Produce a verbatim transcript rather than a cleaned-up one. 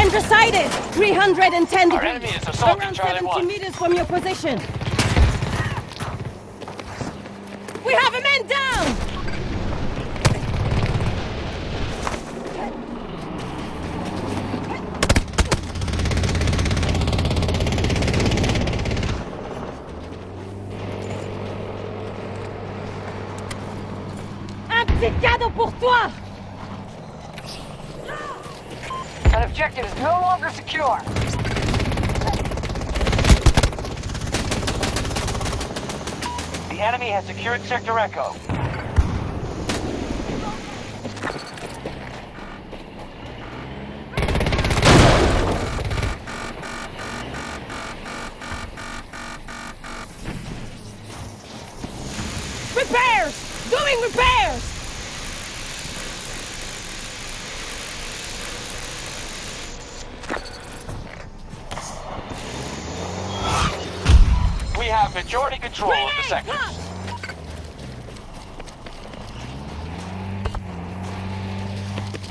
Danger sighted! three hundred ten Our degrees. enemy is assaulting Around Charlie seventy one. meters from your position. We have a man down! Un petit cadeau pour toi! An objective is no longer secure. The enemy has secured Sector Echo. Repairs! Doing repairs! We have majority control of the sectors.